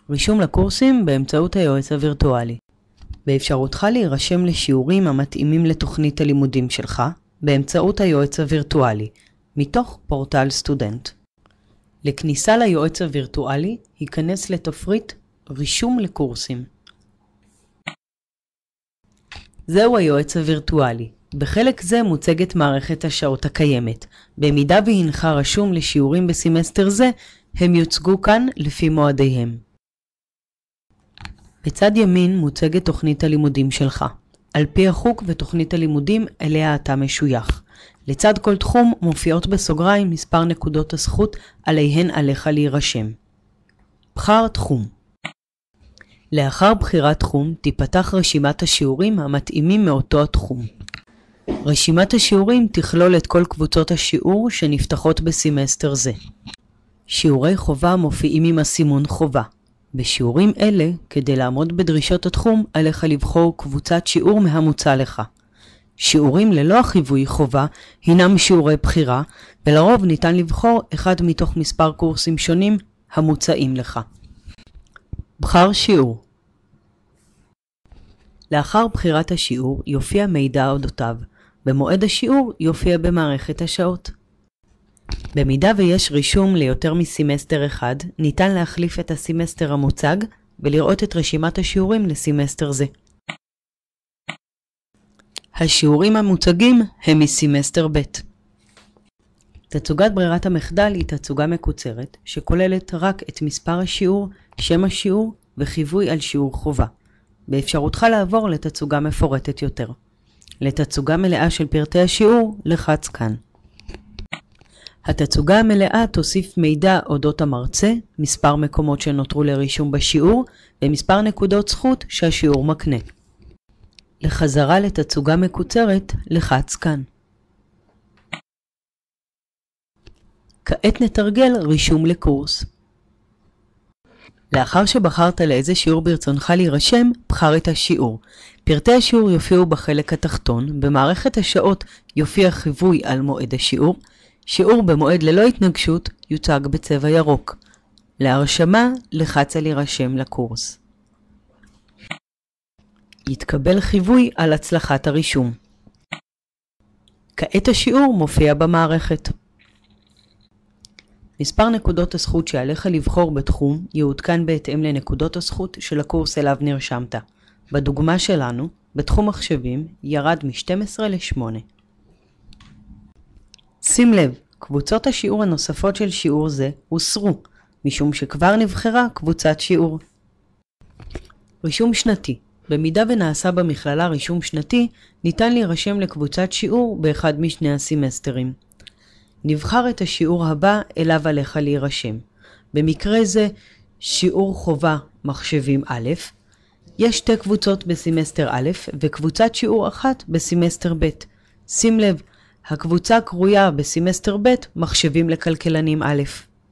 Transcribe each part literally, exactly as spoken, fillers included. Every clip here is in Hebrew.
רישום לקורסים באמצעות היועץ הווירטואלי. באפשרותך להירשם לשיעורים המתאימים לתוכנית הלימודים שלך באמצעות היועץ הווירטואלי, מתוך פורטל סטודנט. לכניסה ליועץ הווירטואלי, היכנס לתפריט רישום לקורסים. זהו היועץ הווירטואלי. בחלק זה מוצגת מערכת השעות הקיימת. במידה והנך רשום לשיעורים בסמסטר זה, הם יוצגו כאן לפי מועדיהם. בצד ימין מוצגת תוכנית הלימודים שלך, על פי החוק ותוכנית הלימודים אליה אתה משוייך. לצד כל תחום מופיעות בסוגריים מספר נקודות הזכות עליהן עליך להירשם. בחר תחום. לאחר בחירת תחום תיפתח רשימת השיעורים המתאימים מאותו התחום. רשימת השיעורים תכלול את כל קבוצות השיעור שנפתחות בסמסטר זה. שיעורי חובה מופיעים עם הסימון חובה. בשיעורים אלה, כדי לעמוד בדרישות התחום, עליך לבחור קבוצת שיעור מהמוצע לך. שיעורים ללא החיווי חובה הינם שיעורי בחירה, ולרוב ניתן לבחור אחד מתוך מספר קורסים שונים המוצעים לך. בחר שיעור. לאחר בחירת השיעור יופיע מידע אודותיו. במועד השיעור יופיע במערכת השעות. במידה ויש רישום ליותר מסמסטר אחד, ניתן להחליף את הסמסטר המוצג ולראות את רשימת השיעורים לסמסטר זה. השיעורים המוצגים הם מסמסטר ב'. תצוגת ברירת המחדל היא תצוגה מקוצרת שכוללת רק את מספר השיעור, שם השיעור וחיווי על שיעור חובה. באפשרותך לעבור לתצוגה מפורטת יותר. לתצוגה מלאה של פרטי השיעור, לחץ כאן. התצוגה המלאה תוסיף מידע אודות המרצה, מספר מקומות שנותרו לרישום בשיעור ומספר נקודות זכות שהשיעור מקנה. לחזרה לתצוגה מקוצרת, לחץ כאן. כעת נתרגל רישום לקורס. לאחר שבחרת לאיזה שיעור ברצונך להירשם, בחר את השיעור. פרטי השיעור יופיעו בחלק התחתון, במערכת השעות יופיע חיווי על מועד השיעור, שיעור במועד ללא התנגשות יוצג בצבע ירוק. להרשמה, לחץ על להירשם לקורס. יתקבל חיווי על הצלחת הרישום. כעת השיעור מופיע במערכת. מספר נקודות הזכות שעליך לבחור בתחום יעודכן בהתאם לנקודות הזכות של הקורס אליו נרשמת. בדוגמה שלנו, בתחום מחשבים ירד מ-שתים עשרה ל-שמונה. שים לב, קבוצות השיעור הנוספות של שיעור זה הוסרו, משום שכבר נבחרה קבוצת שיעור. רישום שנתי. במידה ונעשה במכללה רישום שנתי, ניתן להירשם לקבוצת שיעור באחד משני הסמסטרים. נבחר את השיעור הבא אליו עליך להירשם. במקרה זה, שיעור חובה מחשבים א', יש שתי קבוצות בסמסטר א' וקבוצת שיעור אחת בסמסטר ב'. שים לב, הקבוצה קרויה בסמסטר ב' מחשבים לכלכלנים א'.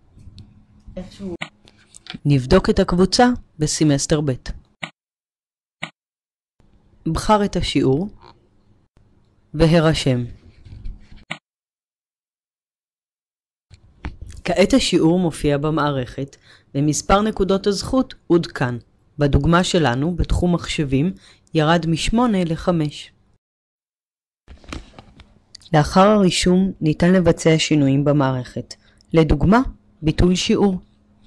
נבדוק את הקבוצה בסמסטר ב'. בחר את השיעור והירשם. כעת השיעור מופיע במערכת ומספר נקודות הזכות עודכן. בדוגמה שלנו, בתחום מחשבים, ירד מ-שמונה ל-חמש. לאחר הרישום ניתן לבצע שינויים במערכת. לדוגמה, ביטול שיעור.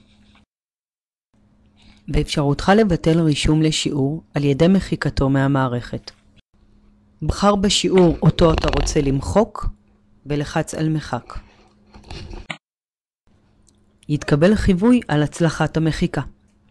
באפשרותך לבטל רישום לשיעור על ידי מחיקתו מהמערכת. בחר בשיעור אותו אתה רוצה למחוק ולחץ על מחק. יתקבל חיווי על הצלחת המחיקה.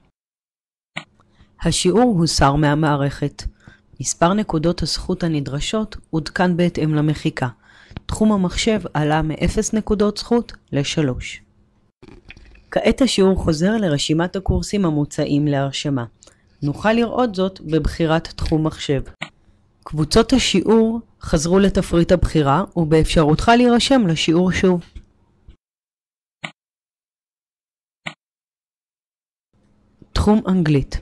השיעור הוסר מהמערכת. מספר נקודות הזכות הנדרשות עודכן בהתאם למחיקה. תחום המחשב עלה מ-אפס נקודות זכות ל-שלוש. כעת השיעור חוזר לרשימת הקורסים המוצעים להרשמה. נוכל לראות זאת בבחירת תחום מחשב. קבוצות השיעור חזרו לתפריט הבחירה ובאפשרותך להירשם לשיעור שוב. תחום אנגלית.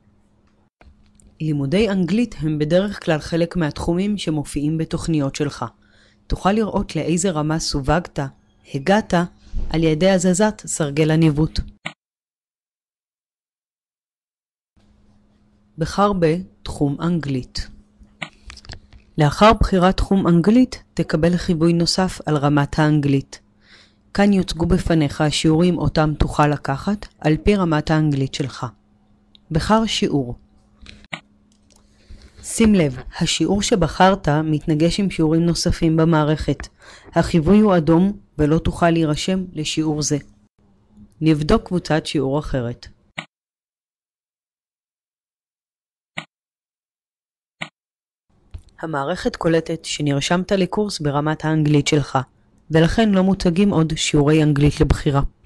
לימודי אנגלית הם בדרך כלל חלק מהתחומים שמופיעים בתוכניות שלך. תוכל לראות לאיזה רמה סווגת, הגעת, על ידי הזזת סרגל הניווט. בחר בתחום אנגלית. לאחר בחירת תחום אנגלית, תקבל חיווי נוסף על רמת האנגלית. כאן יוצגו בפניך השיעורים אותם תוכל לקחת על פי רמת האנגלית שלך. בחר שיעור. שים לב, השיעור שבחרת מתנגש עם שיעורים נוספים במערכת. החיווי הוא אדום ולא תוכל להירשם לשיעור זה. נבדוק קבוצת שיעור אחרת. המערכת קולטת שנרשמת לקורס ברמת האנגלית שלך, ולכן לא מוצגים עוד שיעורי אנגלית לבחירה.